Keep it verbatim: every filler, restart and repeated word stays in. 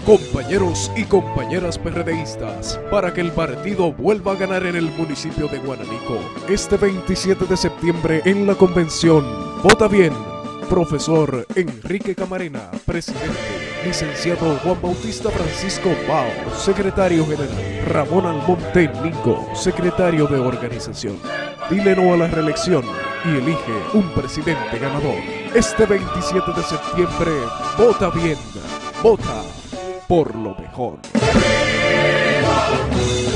compañeros y compañeras PRDistas, para que el partido vuelva a ganar en el municipio de Guananico. Este veintisiete de septiembre en la convención, vota bien. Profesor Enrique Camarena, presidente. Licenciado Juan Bautista Francisco Bao, secretario general. Ramón Almonte Nico, secretario de organización. Dile no a la reelección y elige un presidente ganador. Este veintisiete de septiembre, vota bien. Vota por lo mejor.